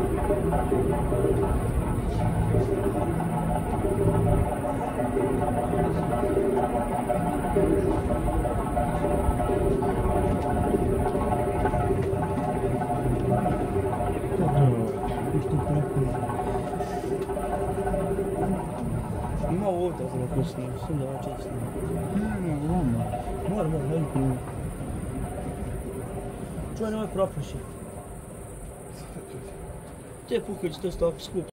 Ima ovdje za napisano, sve da očesno. Mora, hajde prije. Čuvaj, nemoj propuši. Te Puković, to je skup.